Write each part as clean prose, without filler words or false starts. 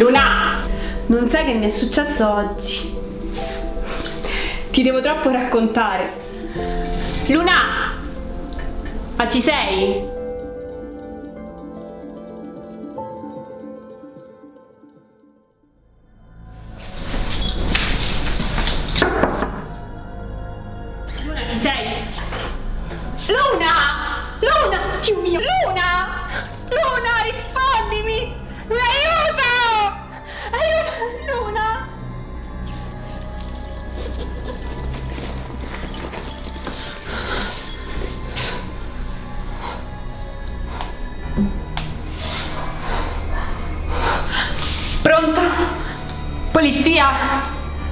Luna, non sai che mi è successo oggi? Ti devo troppo raccontare. Luna, ma ci sei? Luna, ci sei? Luna! Luna! Dio mio! Luna! Luna, rispondimi! Luna, aiuto! Aiuto! Luna! Pronto? Polizia?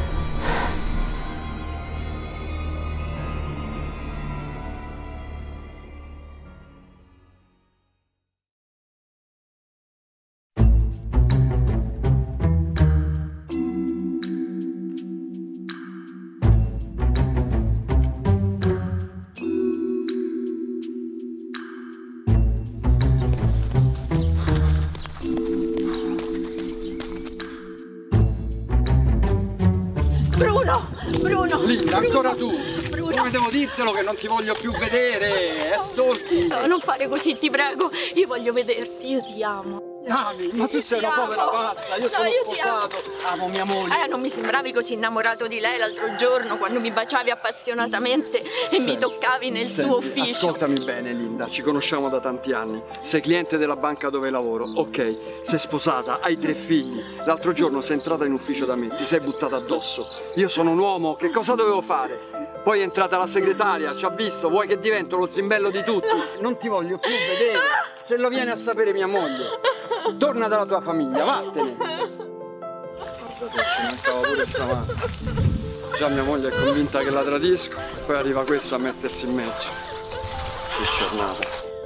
Bruno! Linda, ancora tu! Bruno! Come devo dirtelo che non ti voglio più vedere? È stalking! No, non fare così, ti prego! Io voglio vederti, io ti amo! Ami, ma tu sei una povera pazza, io sono sposato, amo mia moglie. Non mi sembravi così innamorato di lei l'altro giorno quando mi baciavi appassionatamente e mi toccavi nel suo ufficio. Ascoltami bene Linda, ci conosciamo da tanti anni. Sei cliente della banca dove lavoro, ok. Sei sposata, hai 3 figli. L'altro giorno sei entrata in ufficio da me, ti sei buttata addosso. Io sono un uomo, che cosa dovevo fare? Poi è entrata la segretaria, ci ha visto, vuoi che divento lo zimbello di tutti? Non ti voglio più vedere, se lo viene a sapere mia moglie. Torna dalla tua famiglia, vattene. Guardate, ci mancava pure stamattina. Già mia moglie è convinta che la tradisco, poi arriva questo a mettersi in mezzo. Che giornata.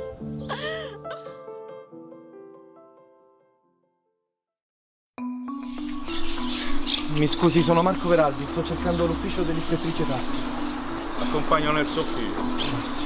Mi scusi, sono Marco Veraldi, sto cercando l'ufficio dell'ispettrice Tassi. Accompagno nel suo ufficio. Grazie.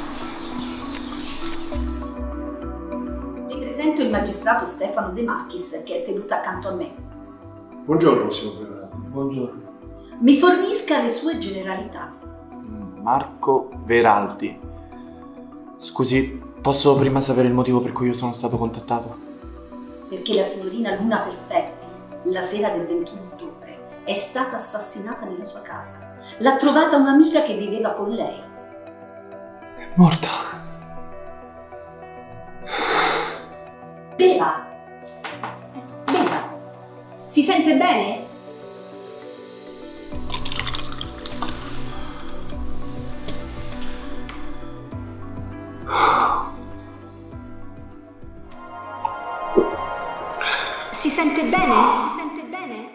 Le presento il magistrato Stefano De Machis, che è seduto accanto a me. Buongiorno, signor Veraldi. Buongiorno. Mi fornisca le sue generalità. Marco Veraldi. Scusi, posso prima sapere il motivo per cui io sono stato contattato? Perché la signorina Luna Perfetti, la sera del 21 ottobre, è stata assassinata nella sua casa. L'ha trovata un'amica che viveva con lei. È morta. Beva! Beva! Si sente bene? Si sente bene? Si sente bene?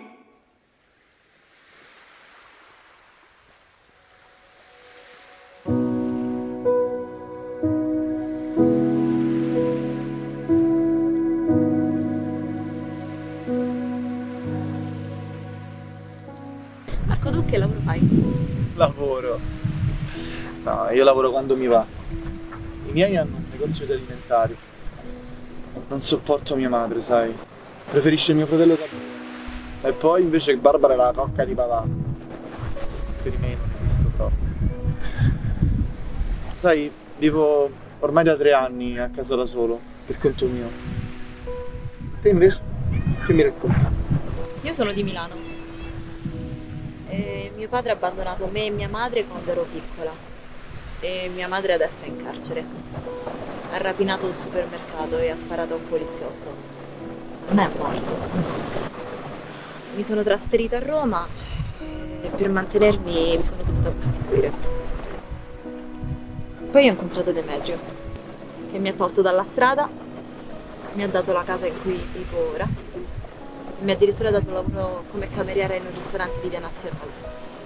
Marco, tu che lavoro fai? Lavoro. No, io lavoro quando mi va. I miei hanno un negozio di alimentari. Non sopporto mia madre, sai. Preferisce mio fratello da me. E poi invece Barbara è la cocca di papà. Per me non esisto proprio. Sai, vivo ormai da 3 anni a casa da solo, per conto mio. Te invece? Che mi racconti? Io sono di Milano. E mio padre ha abbandonato me e mia madre quando ero piccola. E mia madre adesso è in carcere. Ha rapinato il supermercato e ha sparato a un poliziotto. Non è morto. Mi sono trasferita a Roma e per mantenermi mi sono dovuta prostituire. Poi ho incontrato Demetrio, che mi ha tolto dalla strada, mi ha dato la casa in cui vivo ora e mi ha addirittura dato lavoro come cameriera in un ristorante di via Nazionale.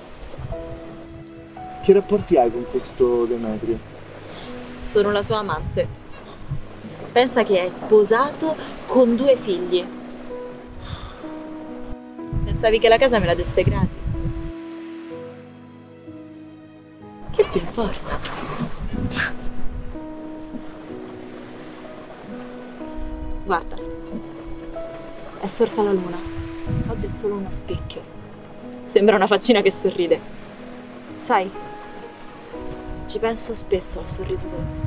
Che rapporti hai con questo Demetrio? Sono la sua amante. Pensa che è sposato con 2 figli. Pensavi che la casa me la desse gratis? Che ti importa? Guarda, è sorta la luna. Oggi è solo uno specchio. Sembra una faccina che sorride. Sai, ci penso spesso al sorriso tuo.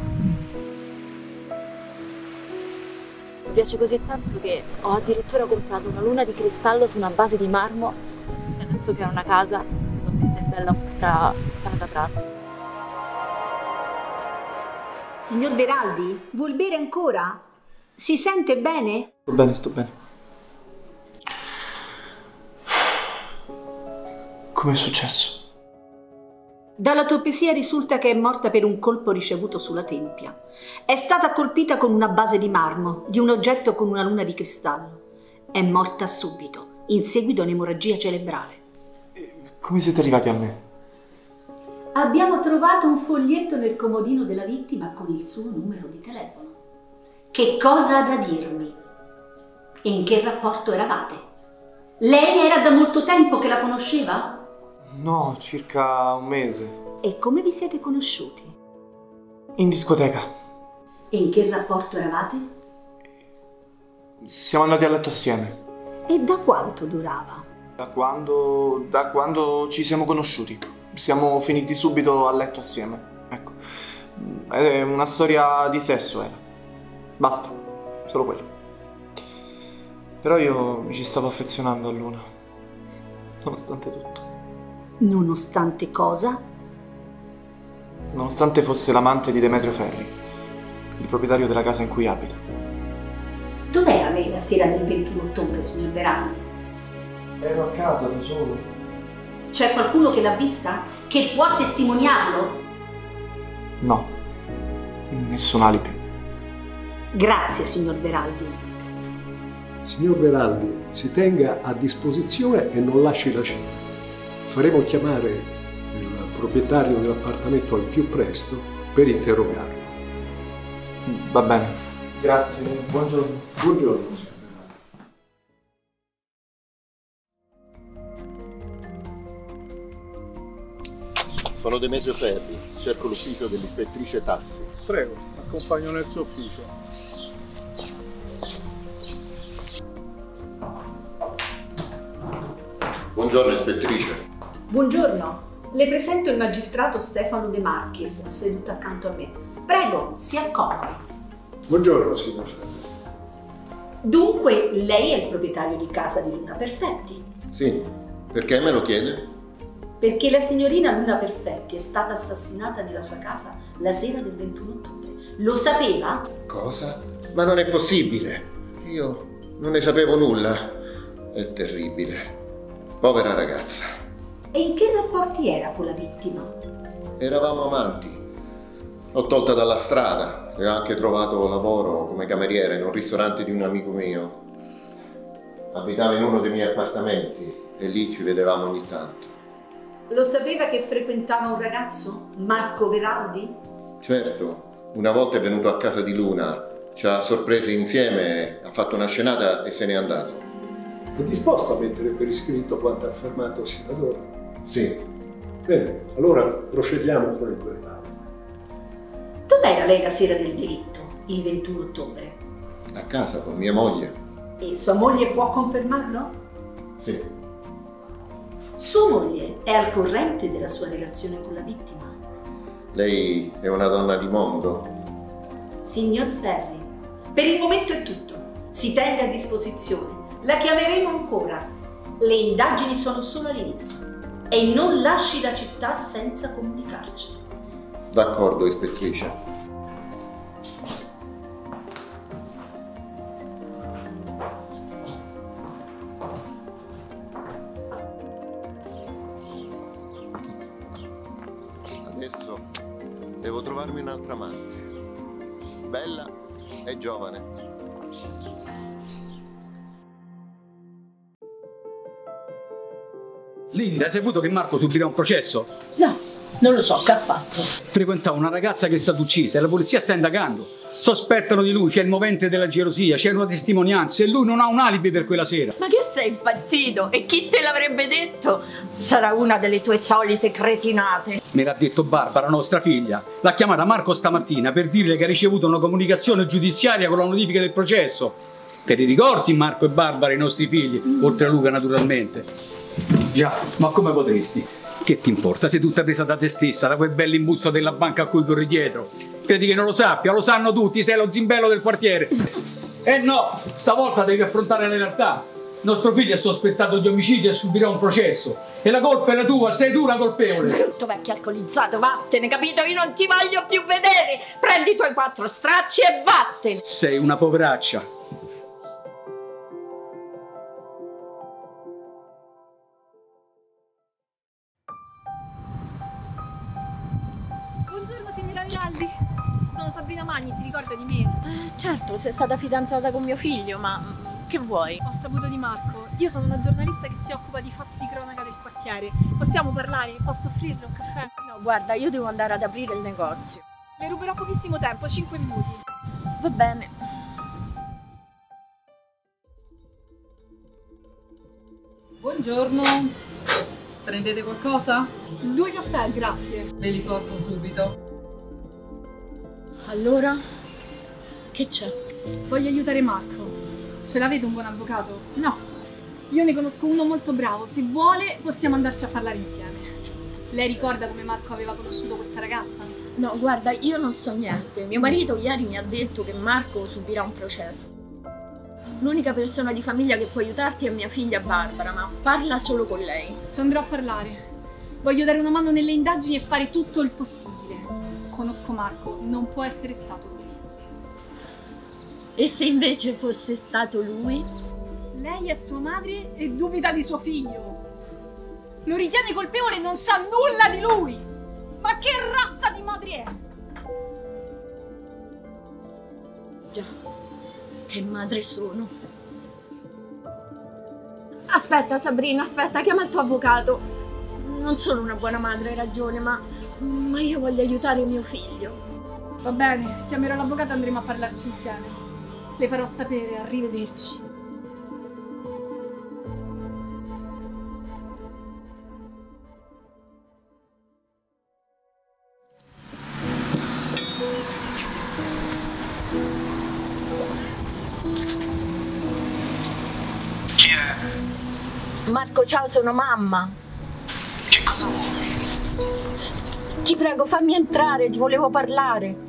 Mi piace così tanto che ho addirittura comprato una luna di cristallo su una base di marmo e adesso che ho una casa l'ho messa in bella mostra sala da pranzo. Signor Veraldi, vuol bere ancora? Si sente bene? Sto bene, sto bene. Com'è successo? Dall'autopsia risulta che è morta per un colpo ricevuto sulla tempia. È stata colpita con una base di marmo di un oggetto con una luna di cristallo. È morta subito, in seguito a un'emorragia cerebrale. Come siete arrivati a me? Abbiamo trovato un foglietto nel comodino della vittima con il suo numero di telefono. Che cosa ha da dirmi? E in che rapporto eravate? Lei era da molto tempo che la conosceva? No, circa un mese. E come vi siete conosciuti? In discoteca. E in che rapporto eravate? Siamo andati a letto assieme. E da quanto durava? Da quando ci siamo conosciuti. Siamo finiti subito a letto assieme. Ecco. È una storia di sesso, era. Basta. Solo quello. Però io mi ci stavo affezionando a Luna. Nonostante tutto. Nonostante cosa? Nonostante fosse l'amante di Demetrio Ferri, il proprietario della casa in cui abita. Dov'era lei la sera del 21 ottobre, signor Veraldi? Ero a casa da solo. C'è qualcuno che l'ha vista? Che può testimoniarlo? No, nessun alibi. Grazie, signor Veraldi. Signor Veraldi, si tenga a disposizione e non lasci la cena. Faremo chiamare il proprietario dell'appartamento al più presto per interrogarlo. Va bene. Grazie, buongiorno. Buongiorno, signor Veraldi. Sono Demetrio Ferri, cerco l'ufficio dell'ispettrice Tassi. Prego, accompagno nel suo ufficio. Buongiorno, ispettrice. Buongiorno, le presento il magistrato Stefano De Marchis, seduto accanto a me. Prego, si accomodi. Buongiorno, signor Ferri. Dunque, lei è il proprietario di casa di Luna Perfetti? Sì, perché me lo chiede? Perché la signorina Luna Perfetti è stata assassinata nella sua casa la sera del 21 ottobre. Lo sapeva? Cosa? Ma non è possibile. Io non ne sapevo nulla. È terribile. Povera ragazza. E in che rapporti era con la vittima? Eravamo amanti. L'ho tolta dalla strada e ho anche trovato lavoro come cameriera in un ristorante di un amico mio. Abitava in uno dei miei appartamenti e lì ci vedevamo ogni tanto. Lo sapeva che frequentava un ragazzo, Marco Veraldi? Certo, una volta è venuto a casa di Luna, ci ha sorpresi insieme, ha fatto una scenata e se n'è andato. È disposto a mettere per iscritto quanto affermato sino ad ora? Sì. Bene, allora procediamo con il verbale. Dov'era lei la sera del delitto, il 21 ottobre? A casa con mia moglie. E sua moglie può confermarlo? Sì. Sua moglie è al corrente della sua relazione con la vittima? Lei è una donna di mondo? Signor Ferri, per il momento è tutto. Si tenga a disposizione. La chiameremo ancora. Le indagini sono solo all'inizio. E non lasci la città senza comunicarci. D'accordo, ispettrice. Adesso devo trovarmi un'altra amante. Bella e giovane. Linda, hai saputo che Marco subirà un processo? No, non lo so, che ha fatto? Frequentava una ragazza che è stata uccisa e la polizia sta indagando. Sospettano di lui, c'è il movente della gelosia, c'erano testimonianze e lui non ha un alibi per quella sera. Ma che sei impazzito? E chi te l'avrebbe detto? Sarà una delle tue solite cretinate. Me l'ha detto Barbara, nostra figlia. L'ha chiamata Marco stamattina per dirle che ha ricevuto una comunicazione giudiziaria con la notifica del processo. Te li ricordi Marco e Barbara, i nostri figli, oltre a Luca naturalmente? Già, ma come potresti? Che ti importa? Sei tutta presa da te stessa, da quel bell'imbusto della banca a cui corri dietro. Credi che non lo sappia? Lo sanno tutti, sei lo zimbello del quartiere. No, stavolta devi affrontare la realtà. Nostro figlio è sospettato di omicidio e subirà un processo. E la colpa è la tua, sei tu la colpevole. Brutto vecchio alcolizzato, vattene, capito? Io non ti voglio più vedere. Prendi i tuoi 4 stracci e vattene. Sei una poveraccia. Buongiorno signora Veraldi, sono Sabrina Magni, si ricorda di me? Certo, sei stata fidanzata con mio figlio, ma che vuoi? Ho saputo di Marco, io sono una giornalista che si occupa di fatti di cronaca del quartiere. Possiamo parlare? Posso offrirle un caffè? No, guarda, io devo andare ad aprire il negozio. Le ruberò pochissimo tempo, 5 minuti. Va bene. Buongiorno, prendete qualcosa? 2 caffè, grazie. Ve li porto subito. Allora, che c'è? Voglio aiutare Marco. Ce l'avete un buon avvocato? No. Io ne conosco uno molto bravo, se vuole possiamo andarci a parlare insieme. Lei ricorda come Marco aveva conosciuto questa ragazza? No, guarda, io non so niente. Mio marito ieri mi ha detto che Marco subirà un processo. L'unica persona di famiglia che può aiutarti è mia figlia Barbara, ma parla solo con lei. Ci andrò a parlare. Voglio dare una mano nelle indagini e fare tutto il possibile. Conosco Marco, non può essere stato lui. E se invece fosse stato lui? Lei è sua madre e dubita di suo figlio. Lo ritiene colpevole e non sa nulla di lui. Ma che razza di madre è? Già, che madre sono. Aspetta Sabrina, aspetta, chiama il tuo avvocato. Non sono una buona madre, hai ragione, ma io voglio aiutare mio figlio. Va bene, chiamerò l'avvocato e andremo a parlarci insieme. Le farò sapere, arrivederci. Chi è? Marco, ciao, sono mamma. Che cosa vuoi? Ti prego, fammi entrare, ti volevo parlare.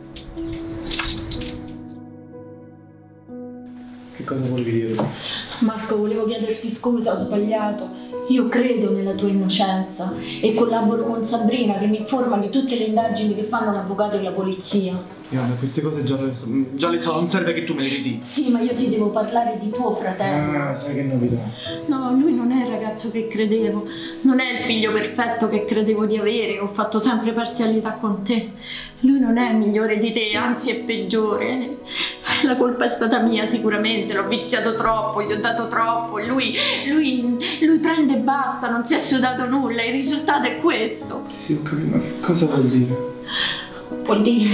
Che cosa volevi dire? Marco, volevo chiederti scusa, ho sbagliato. Io credo nella tua innocenza e collaboro con Sabrina che mi informa di tutte le indagini che fanno l'avvocato e la polizia. Guarda, queste cose già le so, non serve che tu me le ripeti. Sì, ma io ti devo parlare di tuo fratello. Ah, sai che novità. No, lui non è il ragazzo che credevo. Non è il figlio perfetto che credevo di avere. Ho fatto sempre parzialità con te. Lui non è migliore di te, anzi è peggiore. La colpa è stata mia sicuramente, l'ho viziato troppo, gli ho dato troppo. Lui prende e basta, non si è sudato nulla. Il risultato è questo. Sì, ho capito, ma che cosa vuol dire? Vuol dire...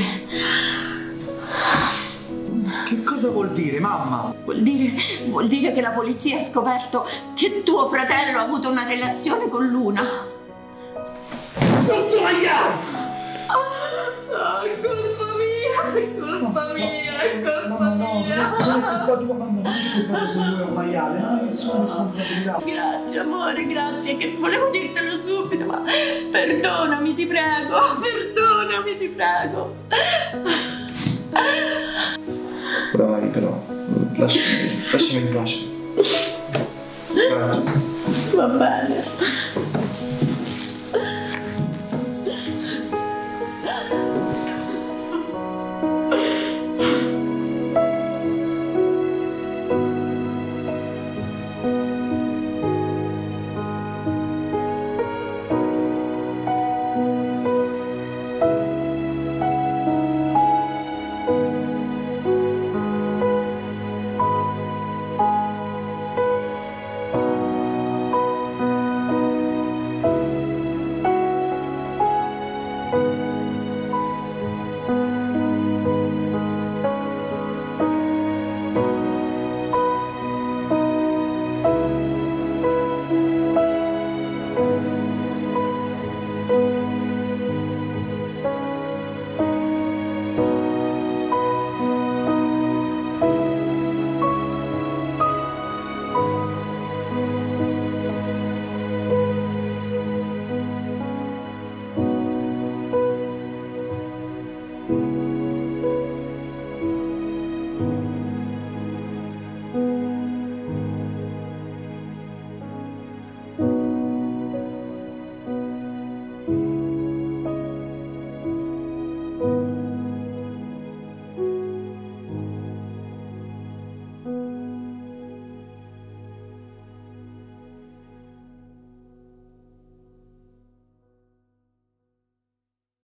Che cosa vuol dire, mamma? Vuol dire che la polizia ha scoperto che tuo fratello ha avuto una relazione con Luna. Non sbagliare! È colpa mia, è colpa mia, è colpa mia. Non è colpa tua, mamma, non è colpa se lui è un maiale, non hai nessuna responsabilità. Grazie amore, grazie, che volevo dirtelo subito, ma perdonami, ti prego, perdonami, ti prego. Ora vai però, lasciami in pace. Va bene.